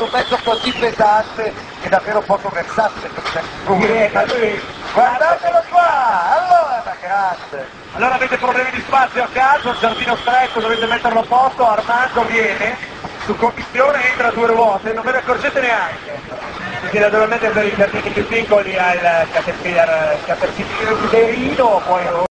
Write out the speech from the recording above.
su un mezzo così pesante che davvero poco versatile per certi. Guardatelo qua, allora grazie. Allora avete problemi di spazio a caso, il giardino stretto, dovete metterlo a posto, Armando viene, su commissione entra a 2 ruote, non ve ne accorgete neanche. Quindi naturalmente per i giardini più piccoli ha il caterpillarino, poi